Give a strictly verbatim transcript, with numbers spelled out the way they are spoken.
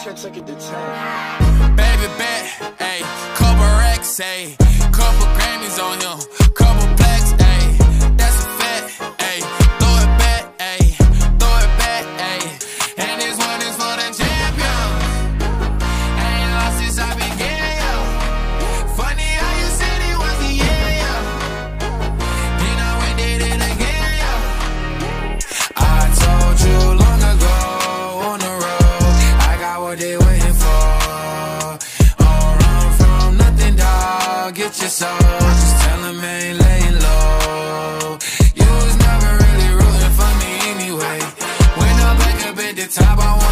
Check, check it to ten. Baby bet, ayy, couple racks, ayy, couple Grammys on him, couple plaques, ayy, that's a fact, ayy, throw it back, ayy, throw it back, ayy, and this one is for the champion. Ain't lost since I began, yo. Funny how you said it was the year, yo. Then I went did it again, yo. I told you long ago on the road, I got what they waiting for. Get your soul, just tell him I ain't laying low. You was never really rooting for me anyway. When I'm back up at the top, I want